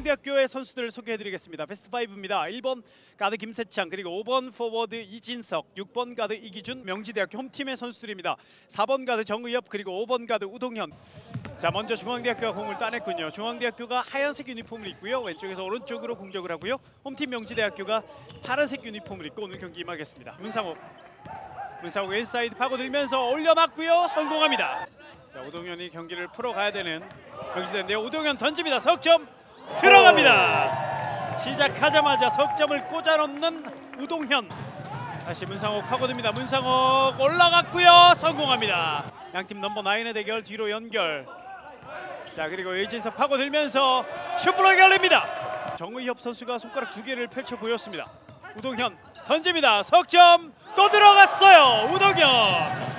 중앙대학교의 선수들을 소개해드리겠습니다. 베스트 5입니다. 1번 가드 김세창, 그리고 5번 포워드 이진석, 6번 가드 이기준, 명지대학교 홈팀의 선수들입니다. 4번 가드 정의엽, 그리고 5번 가드 우동현. 자, 먼저 중앙대학교가 공을 따냈군요. 중앙대학교가 하얀색 유니폼을 입고요. 왼쪽에서 오른쪽으로 공격을 하고요. 홈팀 명지대학교가 파란색 유니폼을 입고 오늘 경기 임하겠습니다. 문상욱 왼사이드 파고들면서 올려놨고요. 성공합니다. 자, 우동현이 경기를 풀어가야 되는 명지대인데요. 우동현 던집니다. 석점 들어갑니다. 시작하자마자 석점을 꽂아놓는 우동현. 다시 문상욱 파고듭니다. 문상욱 올라갔고요. 성공합니다. 양팀 넘버 9의 대결 뒤로 연결. 자, 그리고 이진석 파고들면서 슛블럭이 열립니다. 정의협 선수가 손가락 2개를 펼쳐 보였습니다. 우동현 던집니다. 석점 또 들어갔어요. 우동현.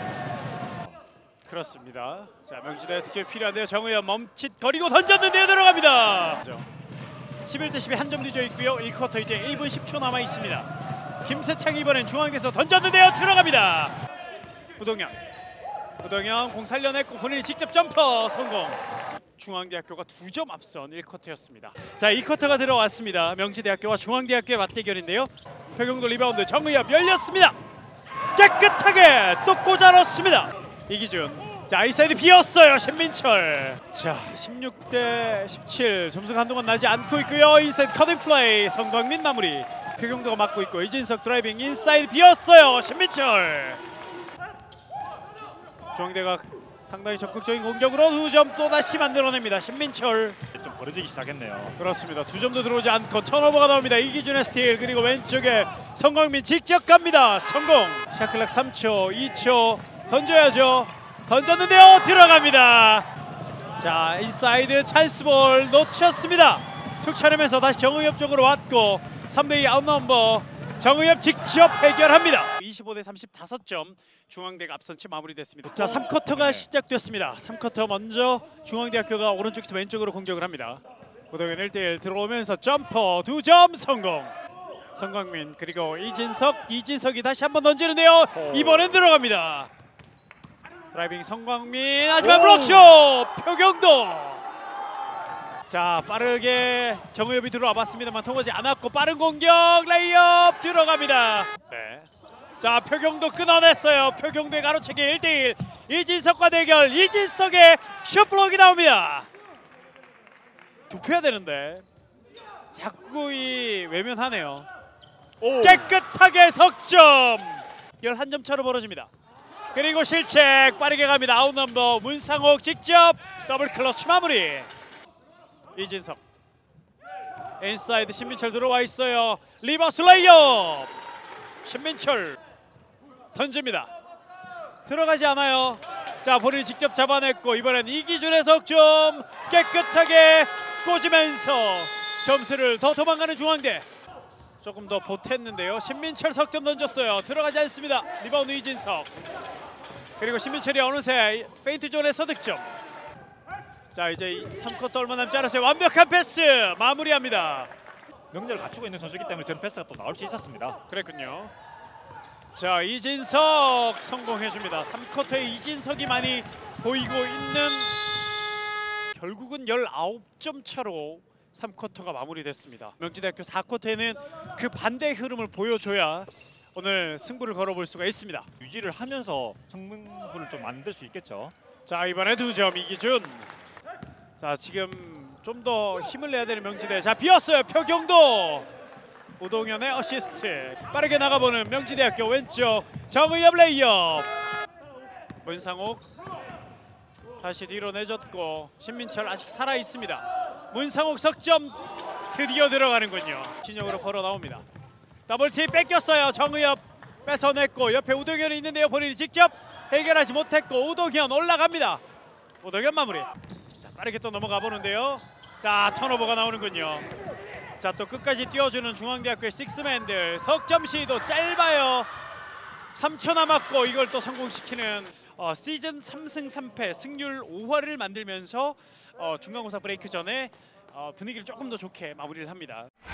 그렇습니다. 자, 명지대 득점이 필요한데요. 정의협 멈칫거리고 던졌는데요. 들어갑니다. 11대12 한 점 뒤져 있고요. 1쿼터 이제 1분 10초 남아 있습니다. 김세창이 이번엔 중앙에서 던졌는데요. 들어갑니다. 우동현 공 살려냈고 본인이 직접 점퍼 성공. 중앙대학교가 2점 앞선 1쿼터였습니다. 자, 2쿼터가 들어왔습니다. 명지대학교와 중앙대학교의 맞대결인데요. 표경도 리바운드 정의협 열렸습니다. 깨끗하게 또 꽂아넣습니다. 이기준. 자, 아이사이드 비었어요. 신민철. 자, 16대17 점수가 한동안 나지 않고 있고요. 인사이드 커팅 플레이 성광민 마무리. 표경도가 맡고 있고 이진석 드라이빙 인사이드 비었어요. 신민철. 중앙대가 상당히 적극적인 공격으로 2점 또다시 만들어냅니다. 신민철. 좀 벌어지기 시작했네요. 그렇습니다. 2점도 들어오지 않고 턴오버가 나옵니다. 이기준의 스틸, 그리고 왼쪽에 성광민 직접 갑니다. 성공. 샤클락 3초, 2초 던져야죠. 던졌는데요. 들어갑니다. 자, 인사이드 찬스볼 놓쳤습니다. 툭 차려면서 다시 정의협 쪽으로 왔고 3대2 아웃넘버. 정의협 직접 해결합니다. 25대 35점 중앙대가 앞선 채 마무리됐습니다. 자, 3쿼터가 시작됐습니다. 3쿼터 먼저 중앙대학교가 오른쪽에서 왼쪽으로 공격을 합니다. 우동현 1대1 들어오면서 점퍼 2점 성공. 성광민 그리고 이진석이 다시 한번 던지는데요. 이번엔 들어갑니다. 드라이빙 성광민, 하지만 블록쇼 표경도. 자, 빠르게 정의협이 들어와 봤습니다만 통하지 않았고 빠른 공격 레이업 들어갑니다. 네. 자, 표경도 끊어냈어요. 표경도의 가로채기 1대1 이진석과 대결. 이진석의 슛블록이 나옵니다. 좁혀야 되는데 자꾸 외면하네요. 깨끗하게 석점. 11점 차로 벌어집니다. 그리고 실책 빠르게 갑니다. 아웃넘버 문상욱 직접 더블 클러치 마무리. 이진석 인사이드 신민철 들어와 있어요. 리버스 레이업. 신민철 던집니다. 들어가지 않아요. 자, 본인이 직접 잡아냈고 이번엔 이기준의 석점 깨끗하게 꽂으면서 점수를 더 도망가는 중앙대. 조금 더 보탰는데요. 신민철 석점 던졌어요. 들어가지 않습니다. 리바운드 이진석. 그리고 신민철이 어느새 페인트 존에서 득점. 자, 이제 3쿼터 얼마 남지 않았어요. 완벽한 패스 마무리합니다. 명제를 갖추고 있는 선수이기 때문에 저런 패스가 또 나올 수 있었습니다. 그랬군요. 자, 이진석 성공해줍니다. 3쿼터에 이진석이 많이 보이고 있는, 결국은 19점 차로 3쿼터가 마무리됐습니다. 명지대학교 4쿼터에는 그 반대의 흐름을 보여줘야 오늘 승부를 걸어볼 수가 있습니다. 유지를 하면서 승부를 좀 만들 수 있겠죠. 자, 이번에 2점 이기준. 자, 지금 좀 더 힘을 내야 되는 명지대. 자, 비었어요. 표경도. 우동현의 어시스트. 빠르게 나가보는 명지대학교 왼쪽 정의협 레이업. 문상욱 다시 뒤로 내줬고 신민철 아직 살아있습니다. 문상욱 석점 드디어 들어가는군요. 진영으로 걸어 나옵니다. 더블티 뺏겼어요. 정의협 뺏어냈고 옆에 우동현이 있는데요. 본인이 직접 해결하지 못했고 우동현 올라갑니다. 우동현 마무리. 자, 빠르게 또 넘어가 보는데요. 자, 턴오버가 나오는군요. 자, 또 끝까지 뛰어주는 중앙대학교의 식스맨들. 석점 시도 짧아요. 3초 남았고 이걸 또 성공시키는 시즌 3승 3패 승률 5할을 만들면서 중간고사 브레이크 전에 분위기를 조금 더 좋게 마무리를 합니다.